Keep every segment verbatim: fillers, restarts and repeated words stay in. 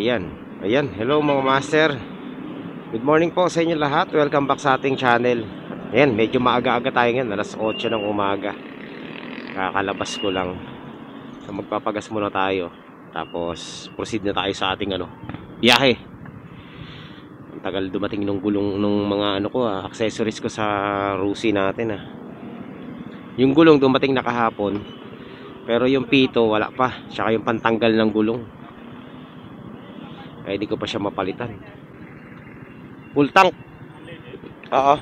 Ayan. Ayan. Hello mga master. Good morning po sa inyo lahat. Welcome back sa ating channel. Ayan, medyo maaga-aga tayo ngayon. Alas otso ng umaga. Kakalabas ko lang. So magpapagas muna tayo. Tapos proceed na tayo sa ating ano, biyahe. Ang tagal dumating nung gulong nung mga ano ko, ah, accessories ko sa Rusi natin ah. Yung gulong dumating na kahapon. Pero yung pito wala pa. Tsaka yung pantanggal ng gulong. Ay di ko pa siya mapalitan. Full tank. Oo.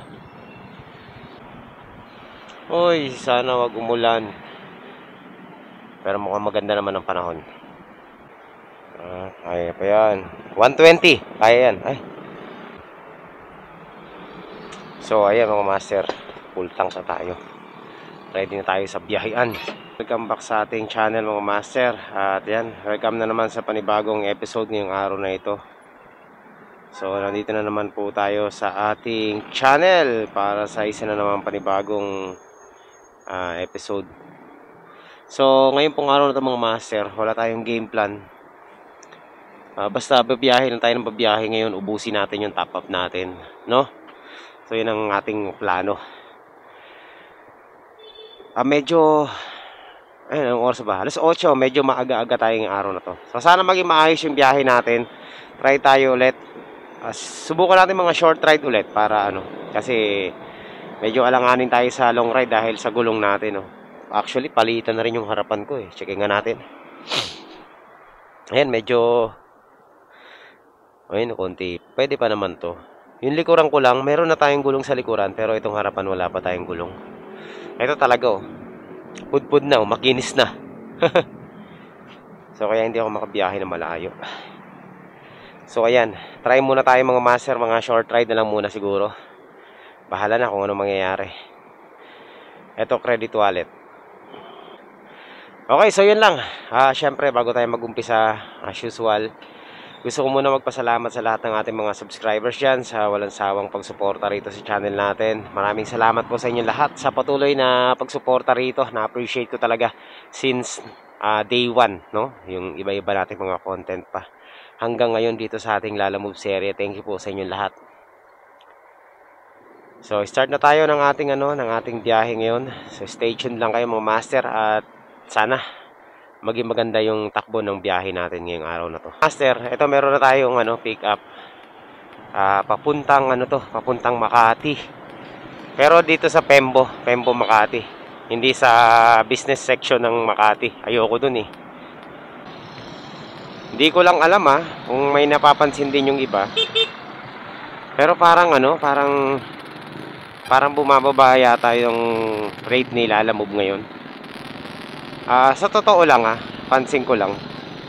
Oy, sana wag umulan. Pero mukhang maganda naman ang panahon. Ah, kaya pa yan. one twenty. Kaya yan. Ay. So, ayan mga master. Full tank na tayo. Ready na tayo sa biyahean. Welcome back sa ating channel mga master. At yan, welcome na naman sa panibagong episode ngayong araw na ito. So, nandito na naman po tayo sa ating channel para sa isa na naman panibagong uh, episode. So, ngayon pong araw na ito mga master, wala tayong game plan. Uh, basta babiyahe lang tayo ng babiyahe ngayon, ubusin natin yung top up natin, no? So, yun ang ating plano. Uh, medyo... Ayun, anong oras ba? alas otso, medyo maaga-aga tayong araw na to. So, sana maging maayos yung biyahe natin. Try tayo ulit. Uh, subukan natin mga short ride ulit para ano. Kasi, medyo alanganin tayo sa long ride dahil sa gulong natin. No? Actually, palitan na rin yung harapan ko eh. Checkin nga natin. Ayan, medyo... Ayun, konti. Pwede pa naman to. Yung likuran ko lang, meron na tayong gulong sa likuran. Pero itong harapan, wala pa tayong gulong. Ito talaga oh. Pudpud na, makinis na. So kaya hindi ako makabiyahe na malayo. So ayan, try muna tayo mga master, mga short ride na lang muna siguro. Bahala na kung ano mangyayari. Ito credit wallet. Okay, so yun lang. Ah, syempre bago tayo mag-umpisa, as usual, gusto ko muna magpasalamat sa lahat ng ating mga subscribers dyan sa walang sawang pagsuporta rito sa channel natin. Maraming salamat po sa inyo lahat sa patuloy na pagsuporta rito. Na-appreciate ko talaga since uh, day one, no? Yung iba-iba natin mga content pa. Hanggang ngayon dito sa ating Lala Move series. Thank you po sa inyo lahat. So, start na tayo ng ating ano, ng ating biyahe ngayon. So, stay tuned lang kayo mga master at sana maging maganda yung takbo ng biyahe natin ngayong araw na to. Master, ito meron na tayong ano, pick up. Uh, papuntang ano to, papuntang Makati. Pero dito sa Pembo, Pembo Makati. Hindi sa business section ng Makati. Ayoko dun eh. Hindi ko lang alam ah, kung may napapansin din yung iba. Pero parang ano, parang parang bumababa yata yung rate ni Lala Move ngayon. Uh, sa totoo lang ah, pansin ko lang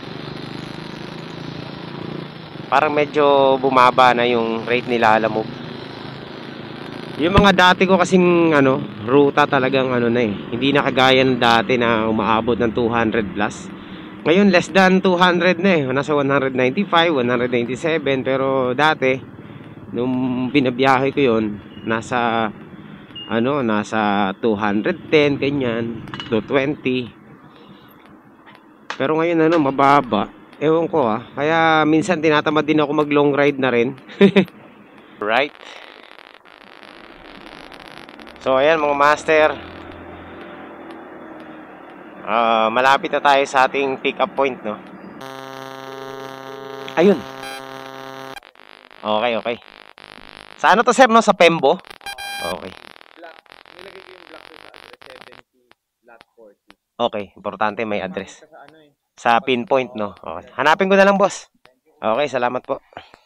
parang medyo bumaba na yung rate nila, alam mo. Yung mga dati ko kasing ano, ruta talagang ano na eh, hindi na kagaya ng dati na umaabot ng two hundred plus. Ngayon less than two hundred na eh, nasa one ninety-five, one ninety-seven. Pero dati nung binabiyahe ko yun, nasa ano, nasa two ten, ganyan, two twenty. Pero ngayon ano, mababa. Ewan ko ah. Kaya minsan tinatamad din ako mag long ride na rin. Right. So ayan mga master. Uh, malapit na tayo sa ating pick up point, no? Ayun. Okay, okay. Sa ano to sir, no? Sa Pembo? Okay. Black. Nilagay ko yung black sa address seventy, lot forty. Okay, importante may address. Sa ano eh. Sa pinpoint, no? Okay. Hanapin ko na lang, boss. Okay, salamat po.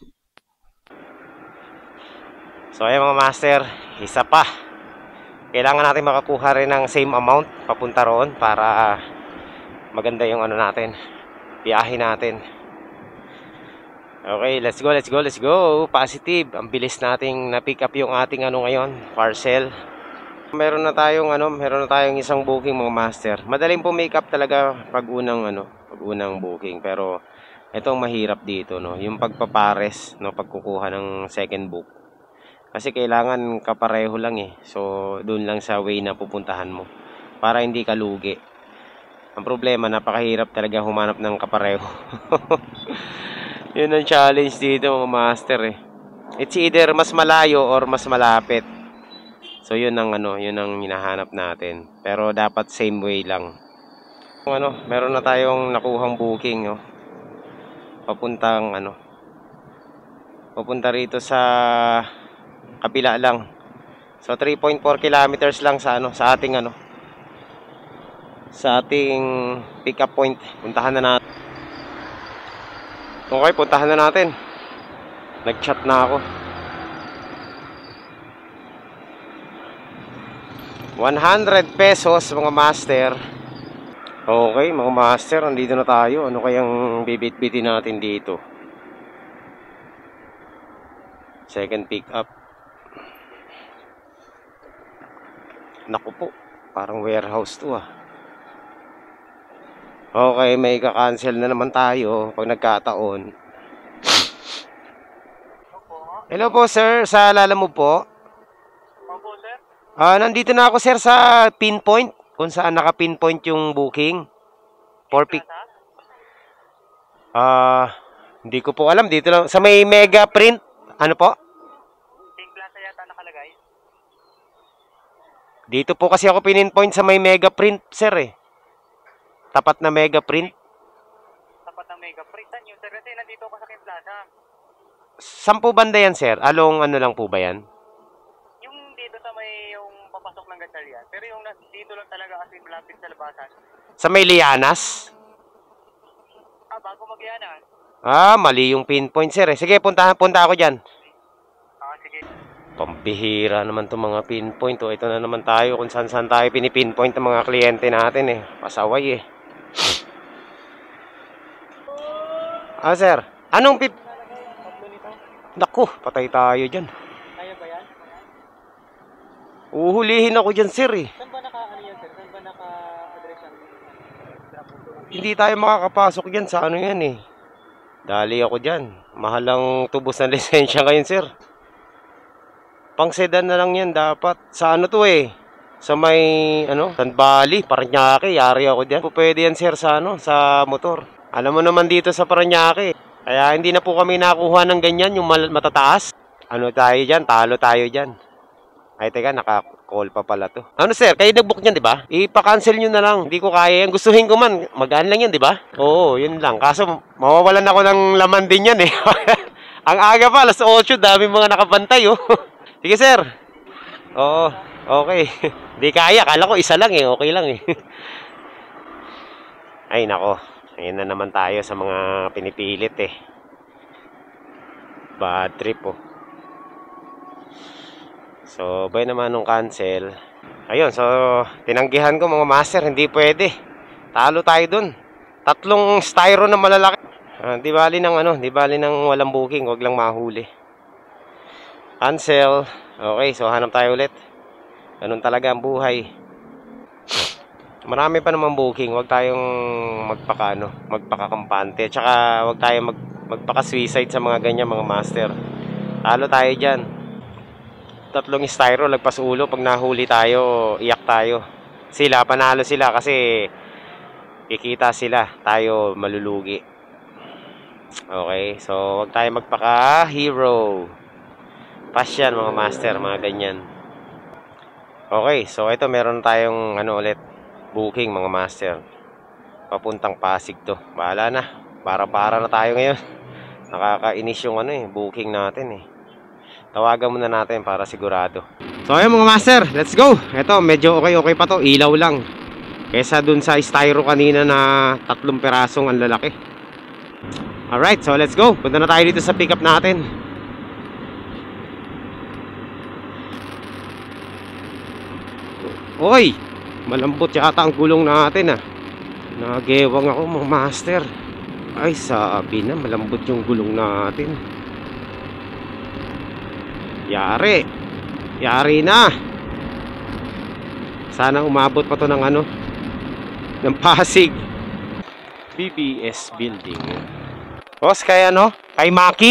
So, ayan mga master, isa pa. Kailangan natin makakuha rin ng same amount papunta roon para maganda yung ano natin, biyahe natin. Okay, let's go, let's go, let's go. Positive. Ang bilis nating na-pick up yung ating ano ngayon, parcel. Meron na tayong ano, meron na tayong isang booking mga master. Madaling po make up talaga pag unang ano, pag unang booking, pero itong mahirap dito, no, yung pagpapares, no, pagkukuha ng second book. Kasi kailangan kapareho lang eh. So, doon lang sa way na pupuntahan mo para hindi ka lugi. Ang problema, napakahirap talaga humanap ng kapareho. Yun ang challenge dito mga master eh. It's either mas malayo or mas malapit. So yun ang ano, yun ang hinahanap natin. Pero dapat same way lang. Ano, meron na tayong nakuhang booking, no. Papuntang ano. Papunta rito sa kapila lang. So three point four kilometers lang sa ano, sa ating ano. Sa ating pick up point. Puntahan na natin. Okay, puntahan na natin. Nag-chat na ako. one hundred pesos mga master. Okay mga master, andito na tayo. Ano kayang bibit-bitin natin dito? Second pick up. Naku po, parang warehouse to ah. Okay, may ka-cancel na naman tayo pag nagkataon. Hello po sir, sa Lalamove po. Opo, sir. Ah, nandito na ako sir sa pinpoint, kung saan naka-pinpoint yung booking. For pick. Ah, hindi ko po alam, dito lang sa may Mega Print. Ano po? Pink Plaza yata nakalagay. Dito po kasi ako pinpoint sa may Mega Print sir eh. Tapat na Mega Print. Tapat ng Mega Print. Saan yun, sir? Kasi nandito ako sa Pink Plaza. Saan po banda yan sir? Along ano lang po ba yan? Yung dito sa may yung papasok ng Gatchalian. Pero yung nas- dito lang talaga kasi malapit sa labasan. Sa may Lianas? Ah, bago mag-iana. Ah, mali yung pinpoint sir eh. Sige, punta, punta ako dyan. Ah, sige. Pambihira naman itong mga pinpoint. O, ito na naman tayo kung saan saan tayo pinipinpoint ng mga kliyente natin eh. Pasaway eh. Ah, sir. Anong pip... Naku, patay tayo dyan. Kaya ba yan? Uhulihin ako dyan, sir eh. Saan ba naka, ano yan, sir? Saan ba naka-address yan? Hindi tayo makakapasok dyan sa ano yan eh. Dali ako dyan. Mahalang tubos ng lisensya ngayon, sir. Pang sedan na lang yan dapat. Sa ano to eh? Sa may, ano, Sandbali, Paranaque. Yari ako dyan. Pwede yan, sir, sa ano, sa motor. Alam mo naman dito sa Paranaque. Kaya hindi na po kami nakuha ng ganyan, yung matataas. Ano tayo dyan? Talo tayo dyan. Ay, teka, naka-call pa pala to. Ano sir, kayo nag-book niyan, di ba? Ipa-cancel nyo na lang. Hindi ko kaya yan. Gustuhin ko man. Magaan lang yan, di ba? Oo, yun lang. Kaso, mawawalan ako ng laman din yan eh. Ang aga pa, alas eight, dami mga nakabantay oh. Sige sir. Oo, okay. Hindi kaya, kala ko isa lang eh. Okay lang eh. Ay, nako. Ayan na naman tayo sa mga pinipilit eh. Bad trip oh. So, bay naman nung cancel. Ayun, so, tinanggihan ko mga master, hindi pwede. Talo tayo dun. Tatlong styro na malalaki. Ah, di bali ng ano, di bali ng walang booking, wag lang mahuli. Cancel. Okay, so hanap tayo ulit. Ganun talaga ang buhay. Marami pa naman booking, wag tayong magpaka ano, magpakakampante. Tsaka wag tayong mag, magpaka-suicide sa mga ganyan mga master. Talo tayo diyan. Tatlong styro lagpas ulo, pag nahuli tayo, iyak tayo. Sila panalo sila kasi kikita sila, tayo malulugi. Okay, so wag tayong magpaka-hero. Pass yan mga master, mga ganyan. Okay, so ito meron tayong ano ulit, booking mga master. Papuntang Pasig to. Bahala na. Para-para na tayo ngayon. Nakakainis yung ano eh, booking natin eh. Tawagan muna natin para sigurado. So ayun mga master, let's go. Ito, medyo okay-okay pa to. Ilaw lang. Kesa dun sa styro kanina na tatlong perasong ang lalaki. Alright, so let's go. Punta na tayo dito sa pick up natin. Oy! Malambot yata ang gulong natin ah. Nagewang ako mga master. Ay sabi na, malambot yung gulong natin. Yari. Yari na. Sana umabot pa to ng ano, ng Pasig. B B S Building. Boss, kay ano? Kay Maki?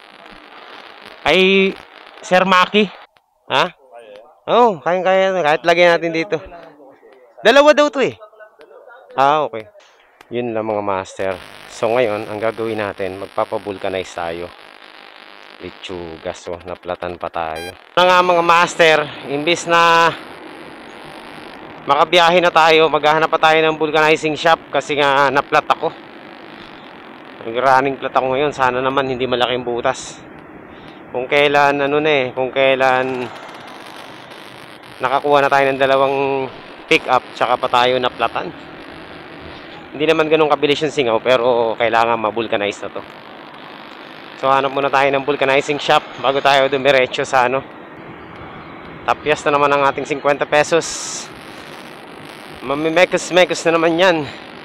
Kay Sir Maki? Ha? Oo, oh, kaya-kaya. Kahit lagyan natin dito. Dalawa daw to eh. Ah, okay. Yun lang mga master. So ngayon, ang gagawin natin, magpapavulcanize tayo. Lechuga, so naplatan pa tayo. Ano nga mga master, imbis na makabiyahe na tayo, maghahanap pa tayo ng vulcanizing shop kasi nga naplat ako. Nag-running plat ako ngayon, sana naman hindi malaking butas. Kung kailan, ano na eh, kung kailan nakakuha na tayo ng dalawang pick up, tsaka pa tayo naplatan. Hindi naman ganun kabilis yung singaw, pero kailangan ma-vulcanize na to. So hanap muna tayo ng vulcanizing shop bago tayo dumiretso sa ano. Tapyas na naman ang ating fifty pesos. Mamimekos-mekos na naman yan.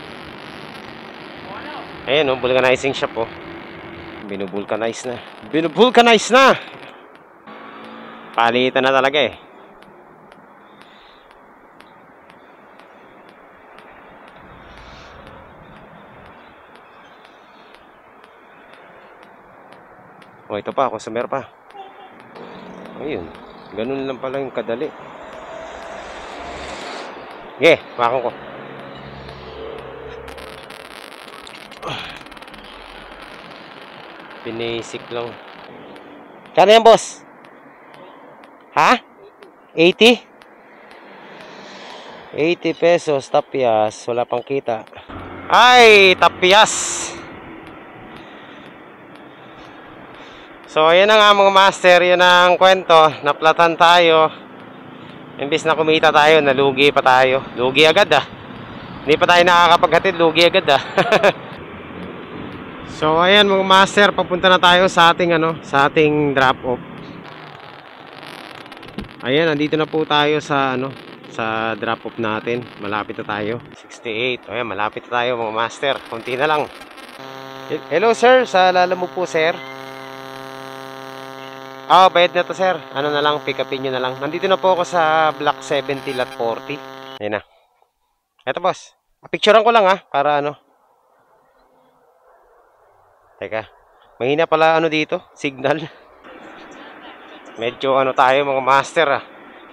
Ayan o, oh, vulcanizing shop oh. Binubulcanize na. Binubulcanize na! Palitan na talaga eh. Oh, ito pa, customer pa. Ayun, ganun lang pala yung kadali. Okay, makakon ko. Pinasik lang. Kano yan, boss? Ha? eighty? eighty pesos, tapyas. Wala pang kita. Ay, tapyas! So, ayan na nga mga master. Yan ang kwento. Naplatan tayo. Imbis na kumita tayo, nalugi pa tayo. Lugi agad ah. Hindi pa tayo nakakapaghatid, lugi agad ah. So ayan mga master, papunta na tayo sa ating ano, sa ating drop off. Ayan, nandito na po tayo sa ano, sa drop off natin. Malapit na tayo. sixty-eight. Ayan, malapit na tayo mga master. Konti na lang. Hello sir, sa Lalamove po sir. Ah, oh, bayad na to sir. Ano na lang, pick upin nyo na lang. Nandito na po ako sa block seventy lot forty. Ayan na. Eto boss. Picturean ko lang ah, para ano. Teka. Mahina pala ano dito, signal. Medyo ano tayo mga master ah.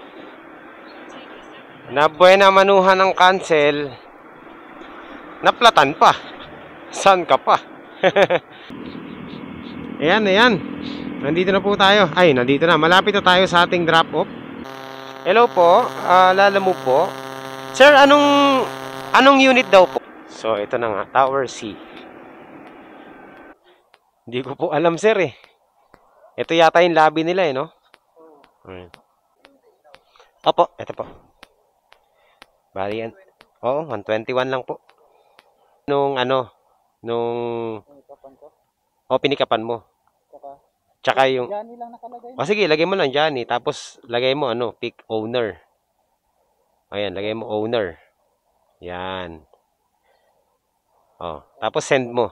Nabuena manuhan ng cancel. Naplatan pa. Saan ka pa? Ayan, ayan. Nandito na po tayo. Ay, nandito na. Malapit na tayo sa ating drop off. Hello po. Uh, Lalamove po. Sir, anong anong unit daw po? So, ito na nga. Tower C. Hindi ko po alam, sir eh. Ito yata yung lobby nila eh, no? Hmm. Opo, ito po. Bali yan. Oo, one twenty-one lang po. Nung ano, nung... O, pinikapan mo. Tsaka yung... Johnny lang nakalagay. O sige, lagay mo lang Johnny. Tapos, lagay mo ano, pick owner. Ayan, lagay mo owner. Yan. O, tapos send mo.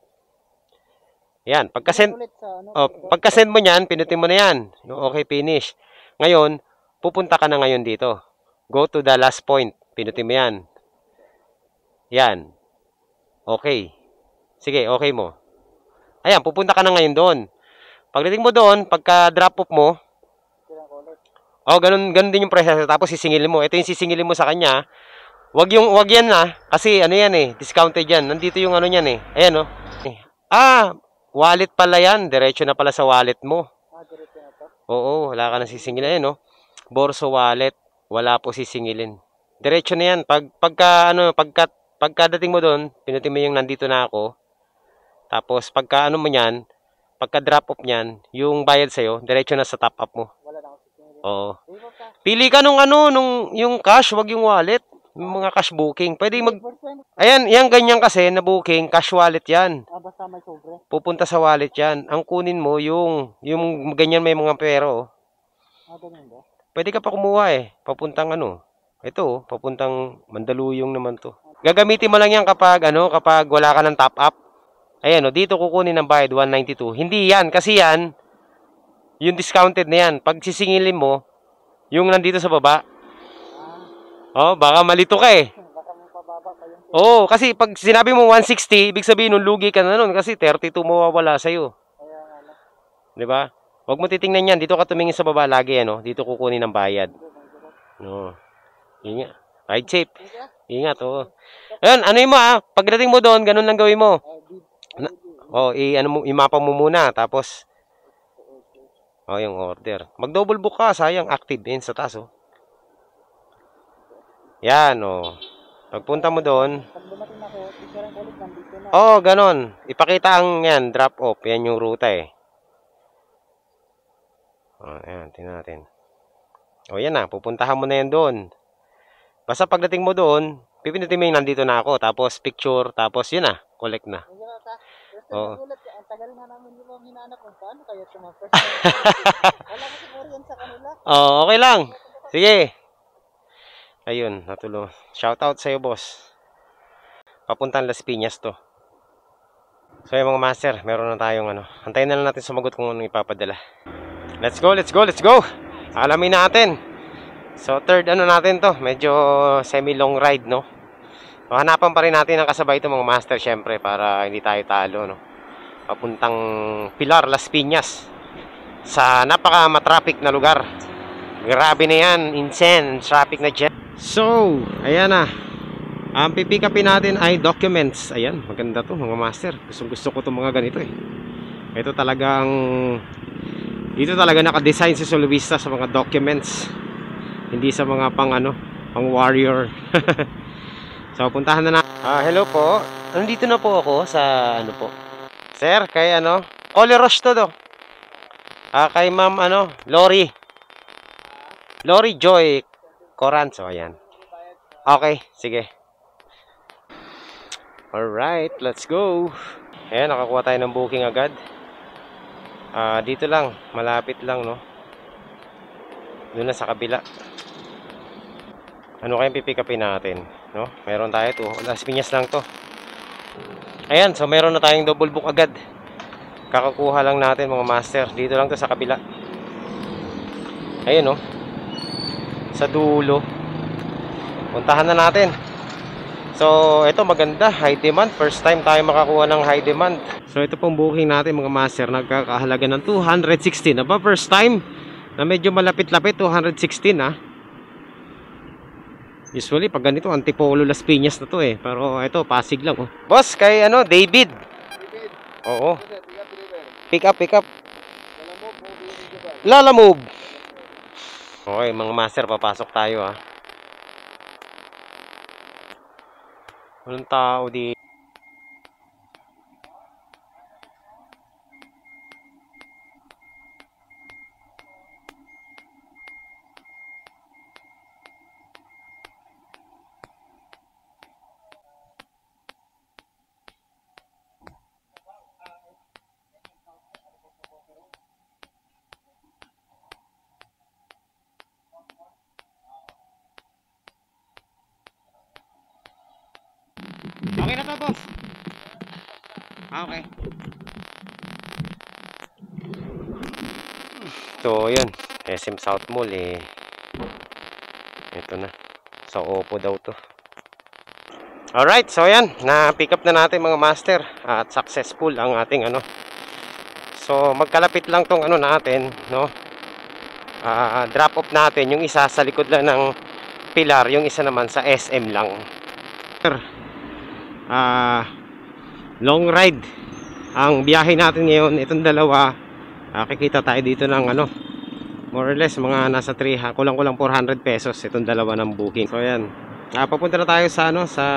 Yan, pagka-send... O, pagka-send mo yan, pinutin mo na yan. Yung okay, finish. Ngayon, pupunta ka na ngayon dito. Go to the last point. Pinutin mo yan. Yan. Okay. Sige, okay mo. Ayan, pupunta ka na ngayon doon. Pagdating mo doon, pagka drop off mo, oh, ganun, ganun din yung process. Tapos sisingilin mo. Ito yung sisingilin mo sa kanya. Wag yung, wag yan na. Kasi ano yan eh, discounted yan. Nandito yung ano yan eh. Ayan oh. Ah, wallet pala yan. Diretso na pala sa wallet mo. Oo, wala ka na sisingilin. Ayan oh. Borso wallet. Wala po sisingilin. Diretso na yan. Pag, pagka, ano, pagka, pagkadating mo doon, pinutin mo yung nandito na ako. Tapos, pagka ano mo yan, pagka drop off niyan, yung bayad sa'yo, diretso na sa top up mo. Oo. Pili ka nung ano, nung yung cash, wag yung wallet. Yung mga cash booking. Pwede mag... Ayan, yan ganyan kasi na booking, cash wallet yan. Pupunta sa wallet yan. Ang kunin mo yung, yung ganyan may mga pero. Pwede ka pa kumuha eh. Papuntang ano. Ito, papuntang Mandaluyong naman to. Gagamitin mo lang yan kapag ano, kapag wala ka ng top up. Ayan o, dito kukunin ng bayad one ninety-two. Hindi yan, kasi yan, yung discounted na yan. Pag sisingilin mo, yung nandito sa baba. Oh, baka malito ka eh. Oo, kasi pag sinabi mo one sixty, ibig sabihin nung lugi ka na nun kasi thirty-two mawawala sa'yo. Diba? Huwag mo titingnan yan. Dito ka tumingin sa baba lagi, ano? Dito kukunin ng bayad. No. Ingat. Ride safe. Ingat, oo. Ayan, ano mo ah? Pagdating mo doon, ganun lang gawin mo. Na, oh, i ano mo, imapa mo muna tapos oh, yung order. Mag-double book ka, sayang active din sa taas oh. Yan oh. Pagpunta mo doon. Pag dumating ako, picture ko ulit nandito na. Oh, ganon. Ipakita ang yan, drop off. Yan yung ruta eh. Oh, ayan, tingnan natin. Oh, yan na. Pupuntahan mo na yan doon. Basta pagdating mo doon, pipindutin mo yung nandito na ako. Tapos picture, tapos yun na. Collect na. Oo. Ang tagal na namin yung mga hinahanap kung paano kaya tumapos. Wala ko siguro yan sa kanila. Oh, okay lang. Sige. Ayun, natulo. Shoutout sa'yo, boss. Papuntang Las Piñas to. So, yung mga master, meron na tayong ano. Antayin na lang natin sumagot kung anong ipapadala. Let's go, let's go, let's go! Alamin natin. So, third ano natin to. Medyo semi-long ride, no? So, hanapan pa rin natin ang kasabay ito mga master, syempre, para hindi tayo talo, no? Papuntang Pilar, Las Piñas. Sa napaka-matraffic na lugar. Grabe na yan. Insane. Traffic na dyan. So, ayan na. Ang pipick upin natin ay documents. Ayan, maganda to mga master. Gusto gusto ko itong mga ganito eh. Ito talagang dito talaga naka-design si Solovista sa mga documents. Hindi sa mga pang ano, pang warrior. So, puntahan na na. Ah, hello po. Nandito na po ako sa ano po. Sir, kay ano? Coleros to do. Ah, kay Ma'am ano, Lori. Lori Joy Coranzo, ayan. Okay, sige. Alright, let's go. Ayan, nakakuha tayo ng booking agad. Ah, dito lang, malapit lang, no? Doon na sa kabila. Ano kayang pipick upin natin, no? Meron tayo to. Las Piñas lang to. Ayan, so meron na tayong double book agad. Kakakuha lang natin mga master. Dito lang to sa kabila. Ayun, no? Sa dulo. Puntahan na natin. So, ito maganda, high demand. First time tayo makakuha ng high demand. So, ito pong booking natin mga master, nagkakahalaga ng two hundred sixteen. Aba, first time na medyo malapit-lapit, two hundred sixteen ah. Usually, pag ganito, Antipolo Las Piñas na to eh. Pero ito, Pasig lang oh. Boss, kay ano, David. David. Oo. Pick up, pick up. Lala move. Okay, mga master, papasok tayo ah. Walang tao di. Okay na to, boss. Ah, okay. So, yun. S M South Mall eh. Ito na. Sa Oppo daw to. Alright, so yan. Na-pick up na natin mga master. At successful ang ating ano. So, magkalapit lang tong ano natin, no? Uh, drop off natin. Yung isa sa likod lang ng Pilar. Yung isa naman sa S M lang. Uh, long ride ang biyahe natin ngayon. Itong dalawa, uh, kikita tayo dito ng ano, more or less mga nasa three, kulang kulang four hundred pesos itong dalawa ng booking. So yan, uh, papunta na tayo sa ano, sa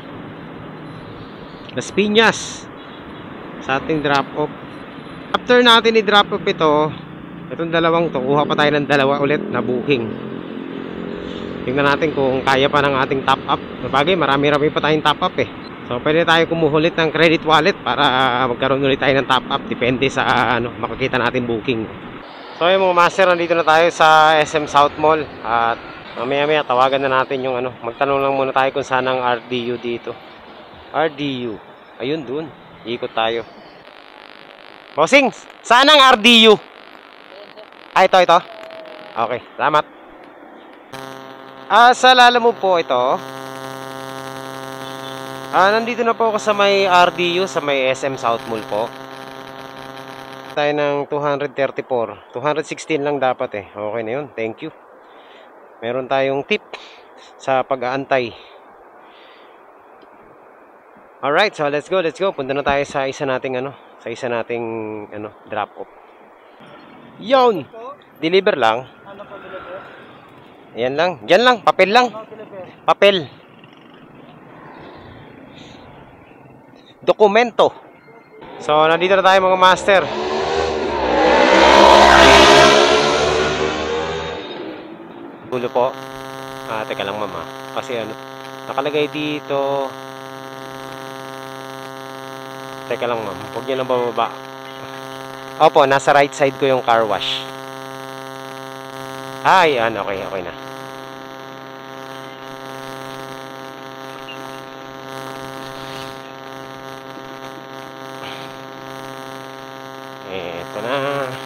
Las Piñas sa ating drop off. After natin i-drop off ito, itong dalawang to, kuha pa tayo ng dalawa ulit na booking. Tingnan natin kung kaya pa ng ating top up. Sabagay, marami-rami pa tayong top up eh. So, pwede tayo kumuha ulit ng credit wallet para magkaroon ulit tayo ng top up. Depende sa ano, makakita natin booking. So, yung mga master, nandito na tayo sa S M South Mall. At mamaya-maya, tawagan na natin yung ano. Magtanong lang muna tayo kung saan ang R D U dito. R D U. Ayun, dun. Ikot tayo. Bossing, saan ang R D U? Ah, ito, ito. Okay, salamat. Ah, sa Lala mo po ito. Ah, nandito na po ako sa may R D U, sa may S M South Mall po. Tayo ng two thirty-four. two sixteen lang dapat eh. Okay na yun. Thank you. Meron tayong tip sa pag-aantay. Alright, so let's go, let's go. Punta na tayo sa isa nating ano, sa isa nating ano, drop off. Yon. Deliver lang. Ano po deliver? Ayan lang. Diyan lang, papel lang. Ano deliver? Papel. Dokumento. So, nandito na tayo mga master. Gulo po. Ah, teka lang mama. Kasi ano, nakalagay dito. Teka lang ma'am, huwag nyo lang bababa. Opo, nasa right side ko yung car wash. Ah, yan, okay, okay na. Eto na.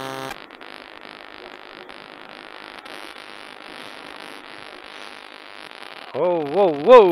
Wow, wow, wow!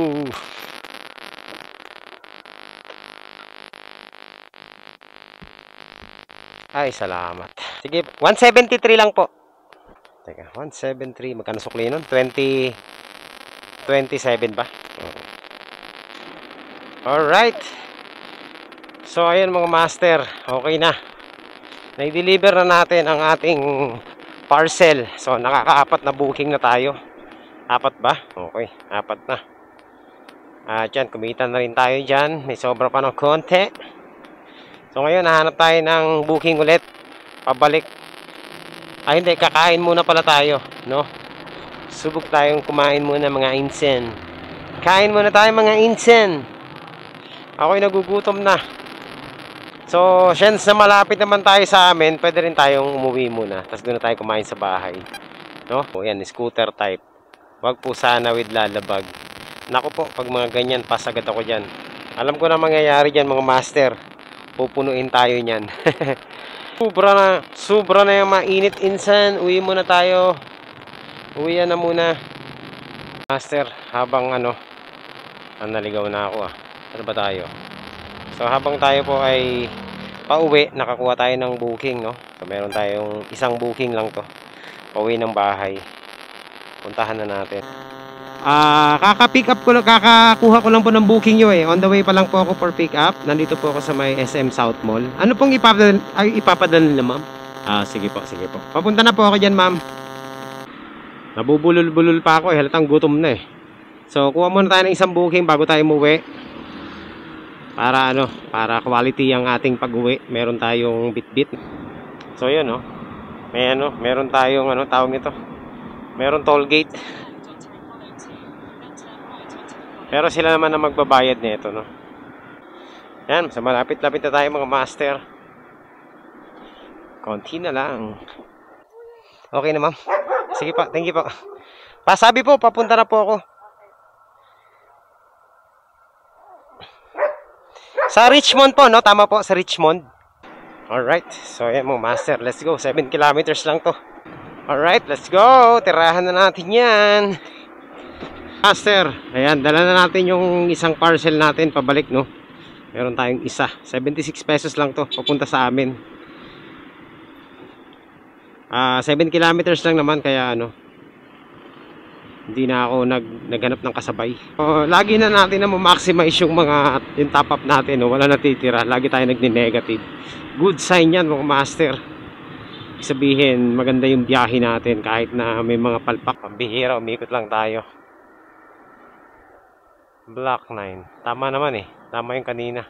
Ay, salamat. Sige, one seventy-three lang po. Teka, one seventy-three. Magkano sukli nun? twenty, twenty-seven ba? Oo. Alright. So, ayun mga master. Okay na. Na-deliver na natin ang ating parcel. So, nakakaapat na booking na tayo. Apat ba? Okay, apat na. At yan, kumita na rin tayo dyan. May sobra pa ng konti. So ngayon, nahanap tayo ng booking ulit. Pabalik. Ay hindi, kakain muna pala tayo, no? Subok tayong kumain muna mga insen. Kain muna tayo mga insen. Ako'y nagugutom na. So, since na malapit naman tayo sa amin, pwede rin tayong umuwi muna. Tapos doon na tayo kumain sa bahay. No? O yan, scooter type. Wag po sana with lalabag. Naku po, pag mga ganyan, pasagad ako dyan. Alam ko na mangyayari dyan mga master. Pupunuin tayo niyan. Sobra na, sobra na yung mainit insan. Uwi muna tayo. Uwi na muna. Master, habang ano, ah, naligaw na ako ah. Ano ba tayo? So habang tayo po ay pauwi, nakakuha tayo ng booking, no? So meron tayong isang booking lang to. Pauwi ng bahay. Puntahan na natin. Ah, uh, kaka-pick up ko lang, kakakuha ko lang po ng booking nyo eh. On the way pa lang po ako for pick up. Nandito po ako sa may S M South Mall. Ano pong ipapadala, ay, ipapadala nila ma'am? Ah, sige po, sige po. Papunta na po ako dyan ma'am. Nabubulol-bulol pa ako eh, halatang gutom na eh. So, kuha muna tayo ng isang booking bago tayo umuwi. Para ano, para quality ang ating pag-uwi. Meron tayong bit-bit. So, yun no. May ano, meron tayong ano, tawag nito. Meron toll gate. Pero sila naman na magbabayad nito, no? Yan, sa malapit-lapit na tayo mga master. Konti na lang. Okay na ma'am. Sige pa, thank you po. Pasabi po, papunta na po ako. Sa Richmond po, no? Tama po, sa Richmond. Alright, so yan mga master. Let's go, seven kilometers lang to. Alright, let's go. Tirahan na natin yan. Master, ayan, dala na natin yung isang parcel natin pabalik, no? Meron tayong isa, seventy-six pesos lang to, papunta sa amin. Ah, uh, seven kilometers lang naman, kaya ano, hindi na ako nag, naghanap ng kasabay. So, lagi na natin na ma-maximize yung mga, yung top up natin, no? Wala natitira, lagi tayo nagni-negative. Good sign yan mga master. Sabihin, maganda yung biyahe natin kahit na may mga palpak. Pambihira, umikot lang tayo. Block nine. Tama naman eh. Tama yung kanina.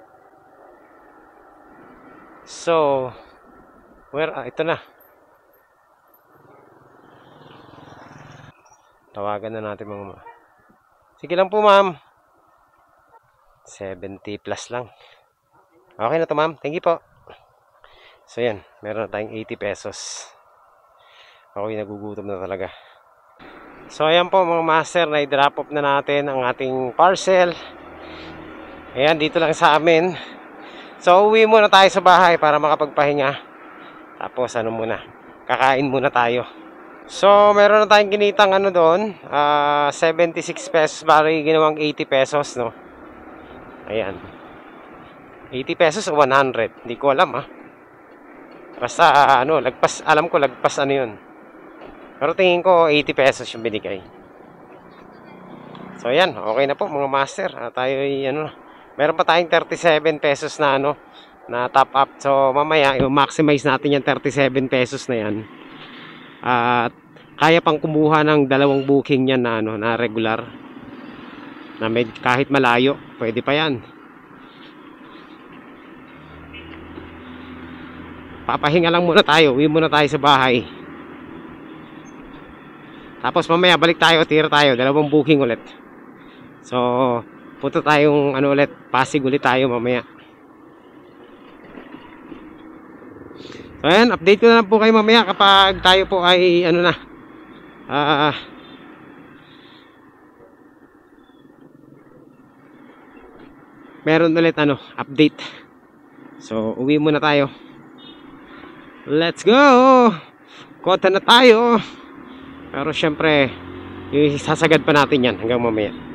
So, where? Ah, ito na. Tawagan na natin mga ma. Sige lang po ma'am. seventy plus lang. Okay na to ma'am. Thank you po. So yan. Meron na tayong eighty pesos. Ako yung nagugutom na talaga. So ayan po mga master, na i-drop off na natin ang ating parcel. Ayan, dito lang sa amin. So uwi muna tayo sa bahay para makapagpahinga. Tapos ano muna, kakain muna tayo. So meron na tayong kinitang ano doon, uh, seventy-six pesos, bali ginawang eighty pesos, no? Ayan, eighty pesos o one hundred, hindi ko alam ah. Basta uh, ano, lagpas, alam ko lagpas ano yun. Pero tingin ko eighty pesos yung binigay. So ayan, okay na po mga master. Ah, tayo ay ano, Meron pa tayong thirty-seven pesos na ano, na top up. So mamaya i-maximize natin yung thirty-seven pesos na yan. At kaya pang kumuha ng dalawang booking yan na ano, na regular. Na med, kahit malayo, pwede pa yan. Papahinga lang muna tayo, uwi muna tayo sa bahay. Tapos mamaya balik tayo, tira tayo, dalawang booking ulit. So, punta tayong ano ulit, Pasig ulit tayo mamaya. So ayan, update ko na lang po kayo mamaya kapag tayo po ay ano na. Ah... Uh, meron ulit ano, update. So, uwi muna tayo. Let's go! Kota na tayo. Pero syempre, sasagad pa natin yan hanggang mamaya.